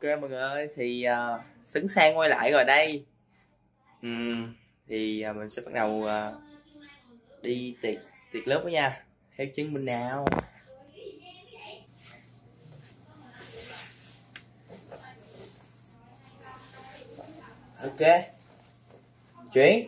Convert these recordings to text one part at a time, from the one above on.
Ok mọi người ơi, thì Sứng Sang quay lại rồi đây. Thì mình sẽ bắt đầu đi tiệc lớp với nha. Theo chân mình nào. Ok. Chuyển.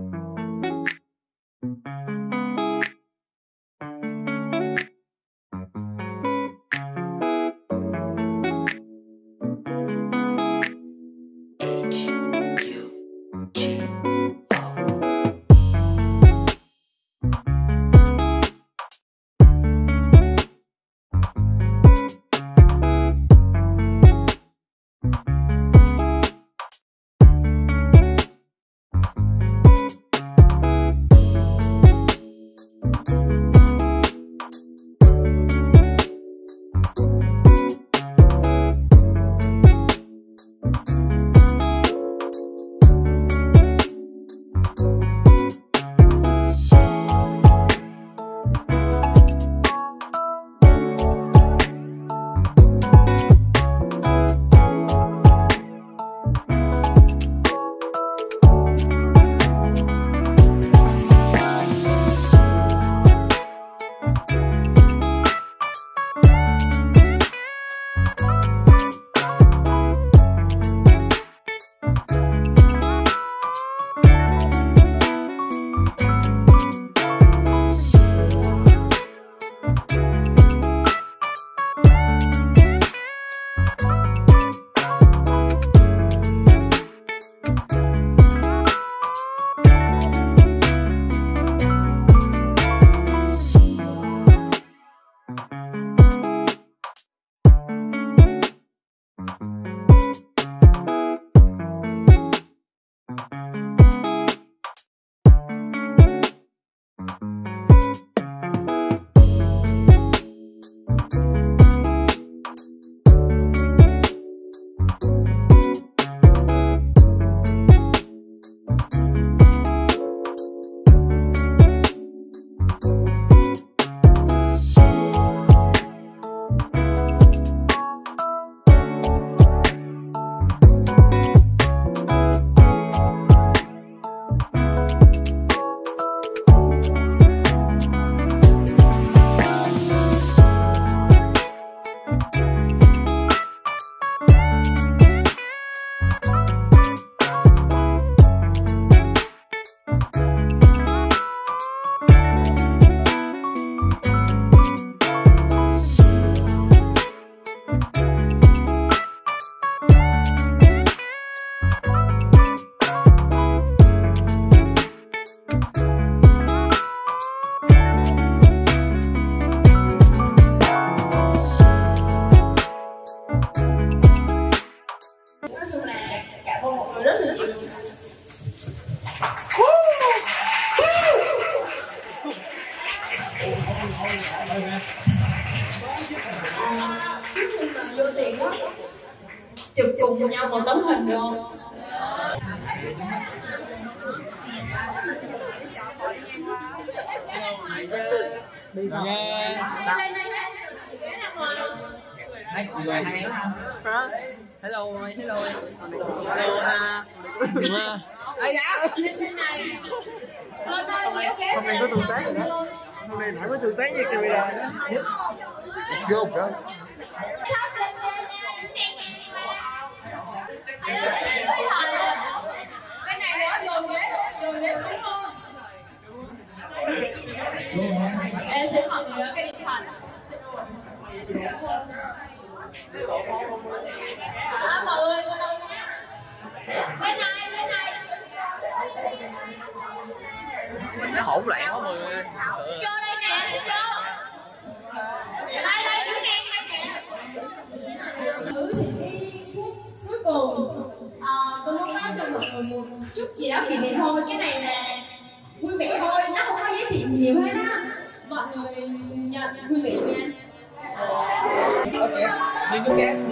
Chụp cùng nhau một tấm hình được không? Đi nha. Hai người hay lắm. Hello, hello. Hello ha. Ai da? Hôm nay có tương tác rồi đó. Hôm nay nãy có tương tác với camera đó. Let's go bro. Cái này nữa dồn ghế xuống luôn. Em xin mọi người cái điện thoại. Mọi người bên này. Nó hỗn loạn quá mọi người. Vô đây nè, xin vô. Đây đứng nè. Thử thì cái phút cuối cùng tôi muốn nói cho mọi người một chút gì đó kỷ niệm thôi. Cái này là vui vẻ thôi, nó không có giá trị nhiều hết á. Mọi người nhận vui vẻ nha. Ok, nhìn cái cam.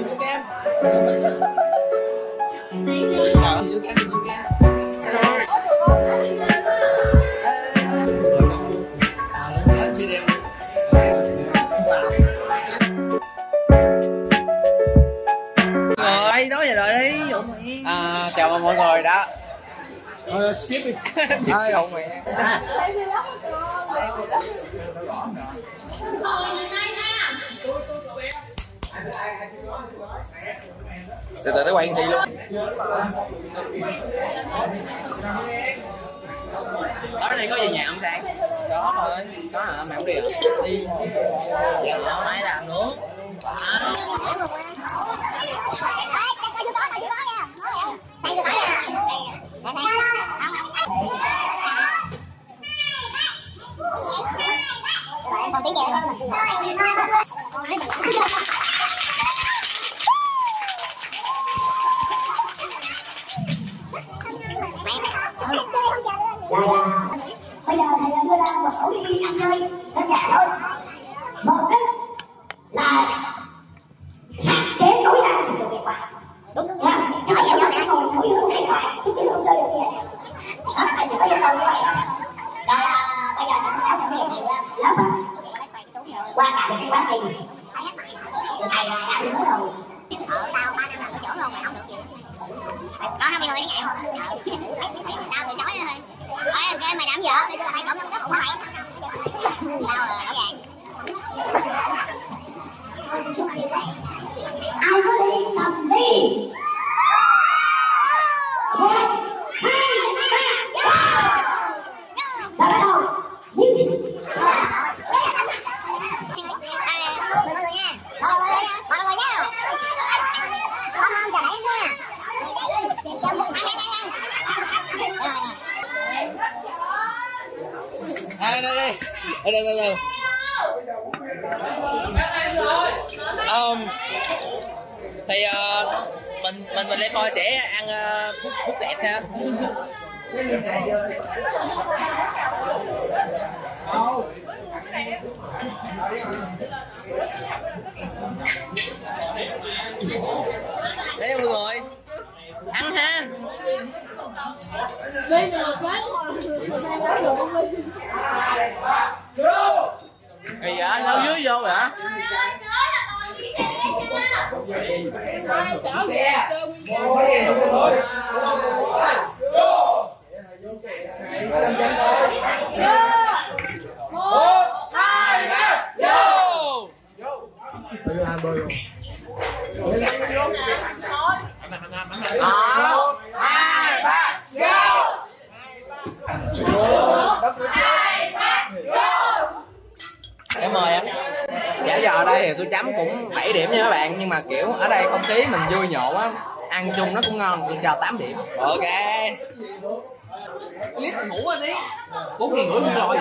Chào, nhìn cái cam. Rồi Chào mọi người đó. Skip đi. Ơi đậu mẹ. Từ từ tới quay thi luôn. Tối nay có về nhà không Sang? Đó thôi. Có hả? Mày không đi hả? Đi dạ mai làm nữa. Còn tiếng kèo bây giờ thầy đưa ra một số đi ăn chơi đơn giản thôi. Một là hạn chế tối đa sử dụng điện thoại. Đúng không? Chứ không nhau để ngồi mỗi đứa một điện thoại chút xíu không chơi được gì hết. Đó, thầy chỉ có yêu cầu như vậy thôi. Rồi bây giờ thầy giáo cho cái điểm này lớp qua cả cái quá trình thì thầy đã hứa rồi. Ở tao 3 năm làm cái chỗ luôn mày không được gì. Có 20 người đi vậy. Tao từ chối thôi. Ê, ok mày làm gì vậy? Mày trộm không có phụ mày. Tao rõ ràng. Ai có đi làm gì? 1, 2, 3, bắt đầu. Đây. Thì mình lên coi sẽ ăn buffet nha. Đấy mọi người ăn ha. Đi mà cái Gì vậy? Sao dưới vô vậy? Em mời em. Dạ giờ ở đây thì tôi chấm cũng 7 điểm nha các bạn. Nhưng mà kiểu ở đây không khí mình vui nhộn á, ăn chung nó cũng ngon, tôi cho 8 điểm. Ok. Clip ngủ rồi đi 4 ngày ngủ rồi.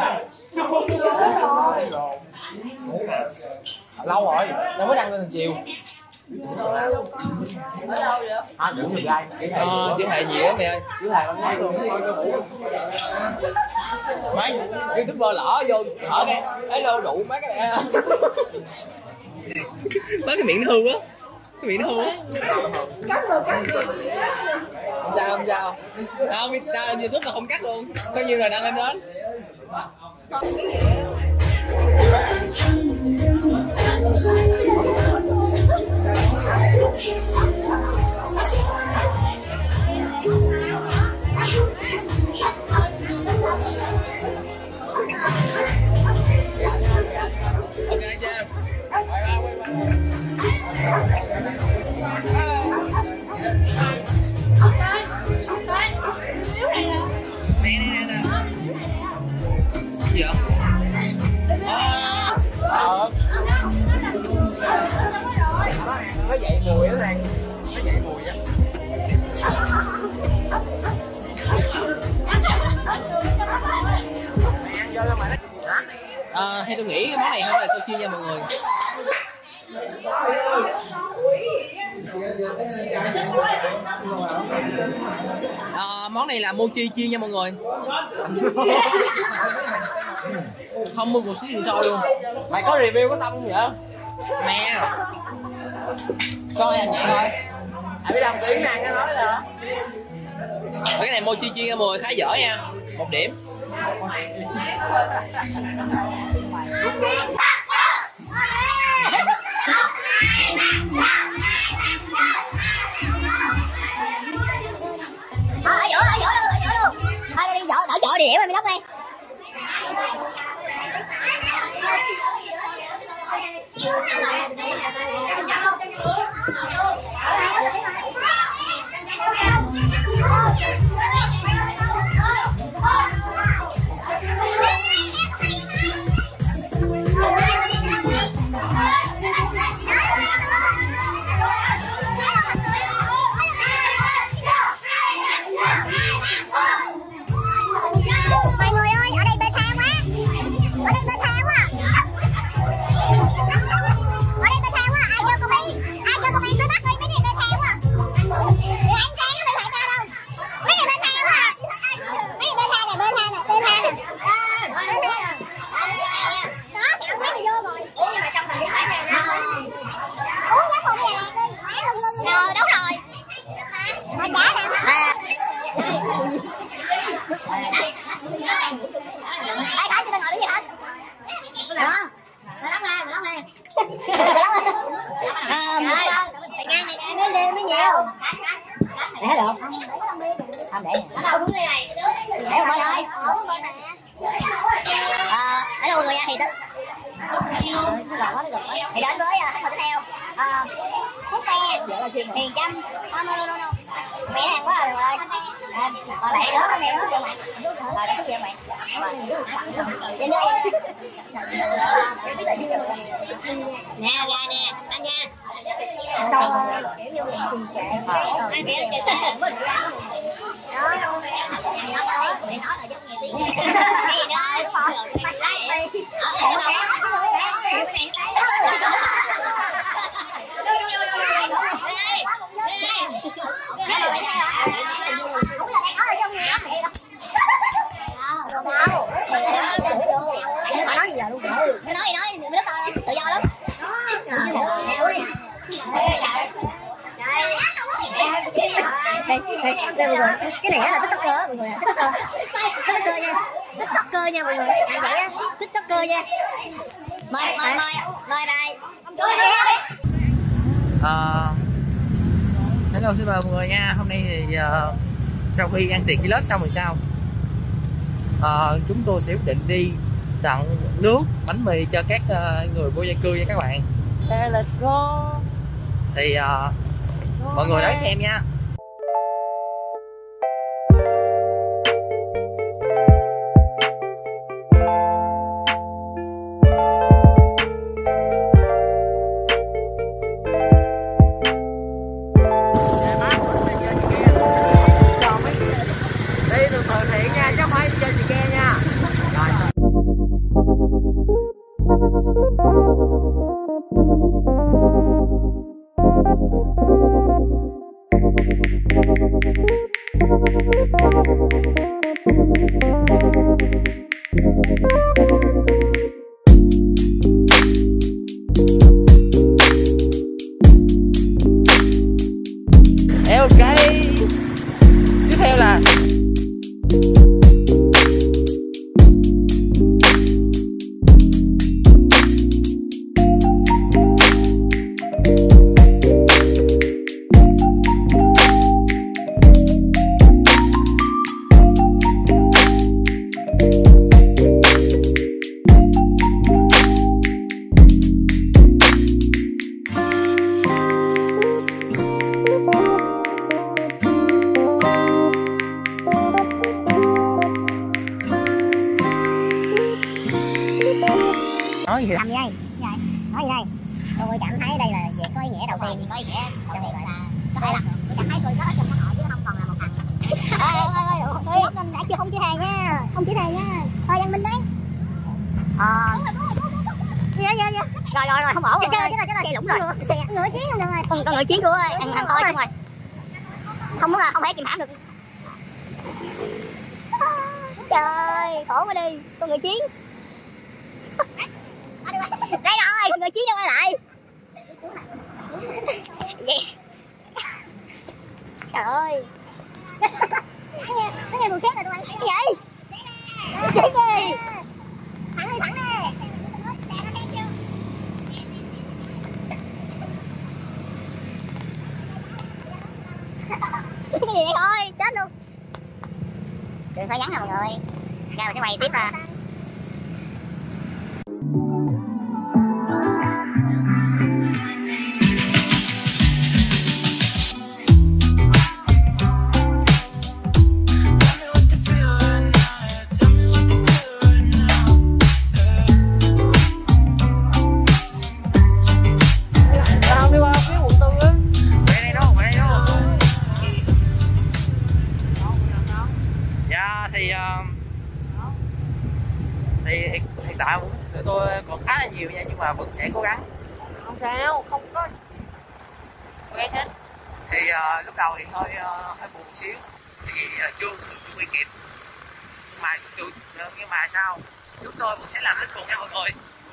Lâu rồi, nó mới đăng lên chiều. Ở đâu vậy? Ngủ nhiều gai. Chứ thầy nhiều lắm mày ơi. Chứ thầy con nói luôn. Mấy YouTuber lỡ vô thở cái hello đủ mấy cái này. Mấy cái miệng nó hư quá. Cái miệng nó hư quá. Không sao. Không, tao lên YouTube là không cắt luôn. Coi như là đăng lên đó. Ok chưa? Nè. Gì vậy? Nó dậy mùi đó Lan. Nó dậy mùi á. Mày ăn vô cho mày nó. Hay tôi nghĩ cái món này không là sao chia nha mọi người. Món này là mochi chiên nha mọi người. Không mua một xíu gì sôi luôn. Mày có review có tâm không vậy? Nè. Coi làm vậy thôi. Ai biết đồng tiếng ăn cái nói là. Cái này mochi chiên nha mọi người, khá dở nha. 1 điểm. Kiểu em vlog đi. Mọi người ơi, ở đây bê tha quá. Ở đây bê tha quá. Ở đây bê tha quá, ai cho comment tôi bắt đi, mấy này bê tha quá. Anh thấy bê tha cho đâu? Mấy này bê tha quá. Mấy này bê tha nè. Có thì ông mấy người vô rồi. Nhưng mà trong thành đi phải nè. Uống giá phòng nhà đi. Đúng rồi. Mà trả nè. Ai phải cho tôi ngồi đứng gì hết. Được không? Lóc ra. Ngang này mới nhiều. Để hết được. Không để. Đâu uống đi này. Để một bên thôi. Để đâu mọi người nha thì đến với khách mời tiếp theo. Phúc Xe Hiền Trâm. No. Mẹ hàng quá rồi mọi người. Rồi bạn đó mẹ đó cho mày. Rồi để thuốc gì mày. Nhìn vô. Nè ra nè, anh nha. Kiểu như mình trì trệ. Ai mẹ trì trệ mình. Đó. Mẹ nói là giống như tiếng. Cái gì đó, đúng không? Nói tự do lắm. Đây mọi người, cái này là tiktoker mọi người, tiktoker nha mọi người, vậy á, tiktoker nha. Mời bài. Hello xin mời mọi người nha. Hôm nay thì sau khi ăn tiệc với lớp xong rồi sao, chúng tôi sẽ quyết định đi tặng nước bánh mì cho các người vô gia cư nha các bạn. Hey, let's go. Thì mọi người đón xem nha. Ok, tiếp theo là nói gì làm gì đây? Nói gì đây? Tôi cảm thấy đây là việc có ý nghĩa đầu tiên. Có ý nghĩa đầu tiên là có thể là tôi cảm thấy tôi rất trong xã hội chứ không còn là một thằng. Ê, không chữ hàng nha, không chữ hàng nha. Thôi Văn Minh đấy. Rồi không ổn. Xe lũng rồi. Ngựa chiến không được rồi. Con ngựa chiến của thằng thôi xong rồi. Không muốn là không thể kìm hãm được. Trời, khổ quá đi, con ngựa chiến. Đây rồi, người chiến đâu quay lại. Vậy. Trời ơi. Nó nghe mùi khét rồi tụi anh. Cái gì? Chiến đi. Thẳng đi. Cái gì vậy thôi, chết luôn. Đừng phải vắng nè mọi người. Ra mình sẽ quay tiếp à. Thì hiện tại tôi còn khá là nhiều nha, nhưng mà vẫn sẽ cố gắng. Không sao, không có quen hết. Thì lúc đầu thì hơi buồn xíu, thì chưa chuẩn bị kịp, nhưng mà sao chúng tôi vẫn sẽ làm đến cùng nha mọi người.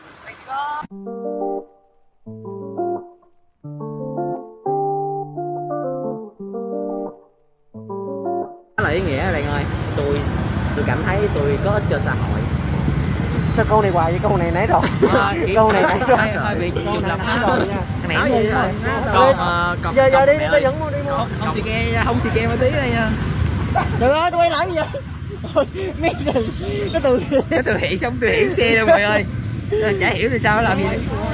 Đó là ý nghĩa bạn ơi. Tôi cảm thấy tôi có ích cho xã hội. Sao câu này hoài vậy? Câu này nãy rồi. Câu này nãy rồi. Hơi bị trùng lập rồi nha. Cái Nói này gì rồi? còn Giờ đi, tôi dẫn mua đi mua. Không xì ke một tí đây nha. Trời ơi, tôi quay lại bây giờ. Thôi, mấy cái Từ thiện xong từ thiện xe đâu mọi ơi. Chả hiểu tại sao nó làm gì.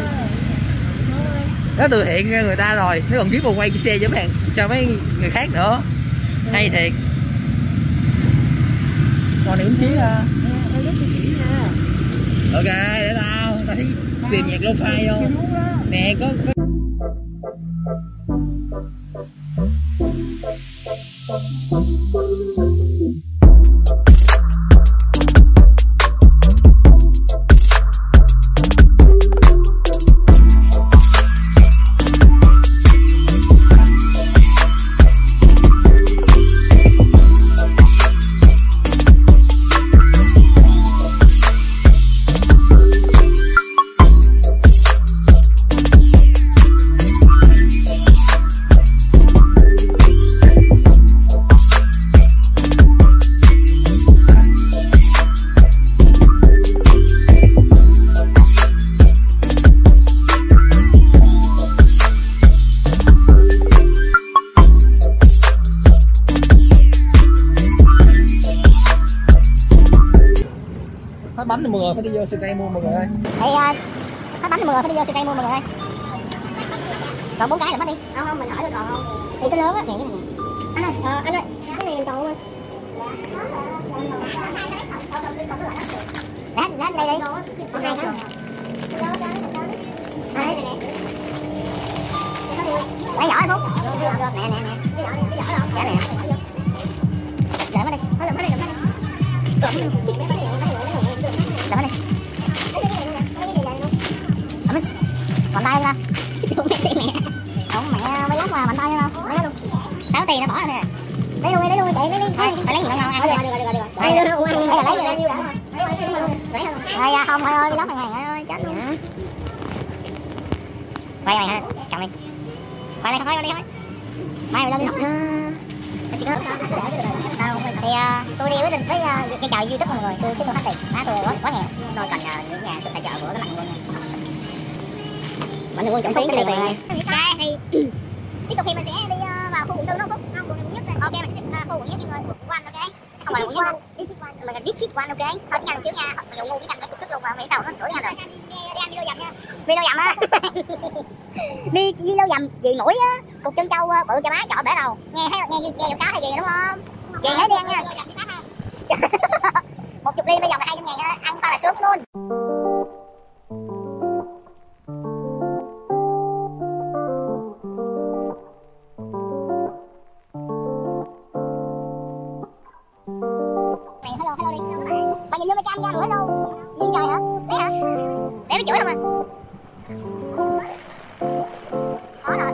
Nó từ thiện người ta rồi, nó còn kiếm một quay cái xe cho mấy người khác nữa. Hay thiệt. Còn này cũng chí à. Ok, để tao thấy tìm nhạc lo-fi vô. Nè có phát bánh rồi mọi người, phải đi vô siêu cây mua mọi người ơi. Thì phát bánh thì mọi người phải đi vô siêu cây mua mọi người ơi. Còn 4 cái là mất đi. Không, mình hỏi tôi còn không. Thì cái lớn á. Anh ơi, cái này mình còn không anh? Lát đây đi. Còn 2 cái. Đây nè. Lấy giỏ em Phúc. Nè. Cái giỏ đâu? Dạ nè. Đợi nó đi. Đợi nó đi. Bàn tay ra. Không mẹ mới lắm mà bàn tay không? Tao tiền nó bỏ ra nè. Lấy luôn chạy lấy. Thôi, phải lấy gì không ăn được. Rồi không thôi ơi, lắm mày ơi, chết luôn. Quay mày ha, chồng đi. Quay đây thôi, đi thôi. Mai mày lên đi. Thì tôi đi quyết định tới cái chợ YouTube mọi người, tôi hết tiền, má tôi quá nghèo, tôi cần những nhà sức tài trợ của các mạnh quân. Mạnh quân chuẩn phí cái này rồi. Thì tiếp tục thì mình sẽ đi vào khu quận tư đúng không? Không, quận nhất. Ok, mình sẽ khu quận nhất đi người, quận One, ok. Không phải quận nhất. Mình là District One, ok. Thôi nhanh một xíu nha, mặc dù ngu biết nhanh phải cục tức luôn mà nghĩ sao nó sửa nha rồi. Đi ăn video dầm nha. Video dầm á. Đi video dầm vì mũi á, cục chân trâu bự cho má chọ bể đầu. Nghe giọng cá hay gì đúng không? Ghiền hết đi ăn nha. 10 ly bây giờ là 200.000 á, ăn ta là sướng luôn. Mày hello đi. Mày nhìn vô cái cam ra rồi hello. Nhìn trời hả? Đấy hả? Để nó chửi không à? Có rồi.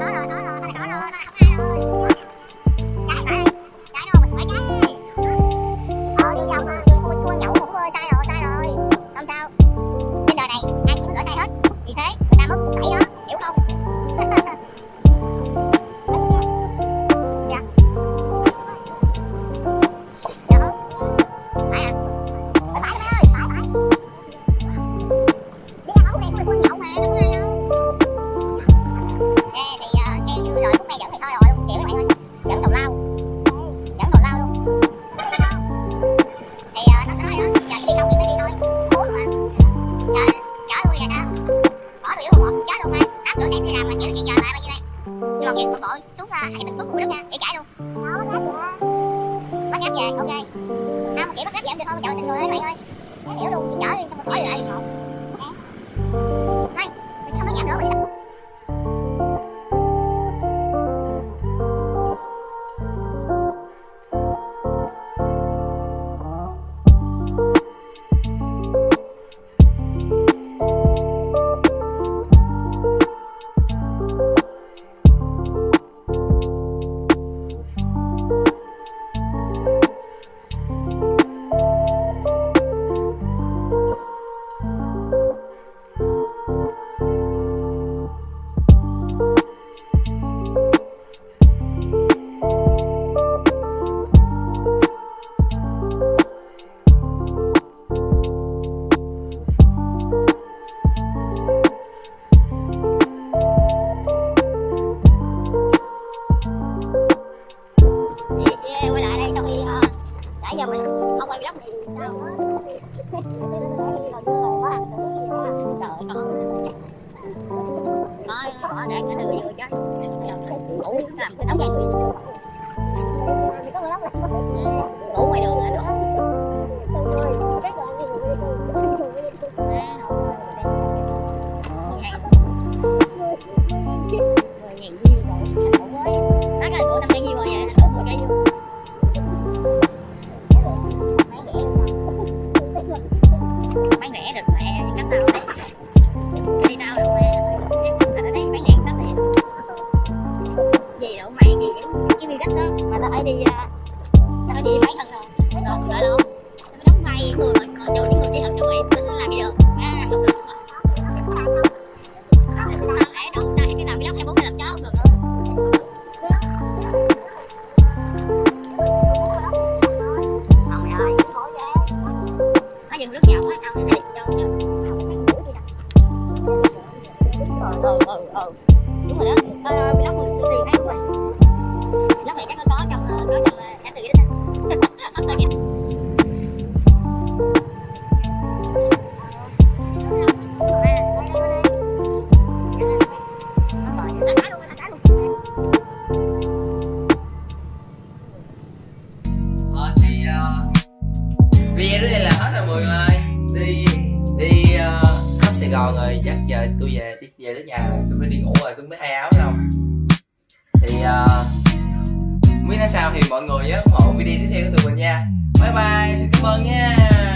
kìa, con bộ xuống hãy mình phước của đất nha, để trả luôn. Bắt gáp về, ok. Không mà kiểu bắt gáp về em được không? Chào tình người thôi bạn ơi. Để hiểu luôn, chở đi, xong rồi khỏi lại. Thôi, mình sẽ không nói nhảm nữa mình. Giờ mình không quay vlog thì sao nữa. Trời con bỏ để cái người vừa chết ngủ làm cái tấm đèn người ngủ ngoài đường nữa bán rẻ được mẹ cắm tao đấy đi tao được mẹ thành ở đây bán rẻ sắp vậy gì đâu mẹ gì vẫn cái view đó mà tao phải đi bán thân rồi đợi luôn tao phải đóng vai người mà còn cho những người chỉ thật sự vậy tao làm gì được không được tao phải đâu tao cái nào vlog 24 làm chó không được nữa trời ơi nó dừng rất nhiều quá sao cái này cho không thấy mũi gì đâu đúng rồi đó vlog mình được tiền hay không rồi vlog này chắc có trong em tự nghĩ đó video đến đây là hết rồi mọi người ơi. Đi khắp Sài Gòn rồi, chắc giờ tôi về đến nhà tôi phải đi ngủ rồi, tôi mới thay áo không thì không biết nói sao thì mọi người nhớ ủng hộ video tiếp theo của tụi mình nha. Bye bye, xin cảm ơn nha.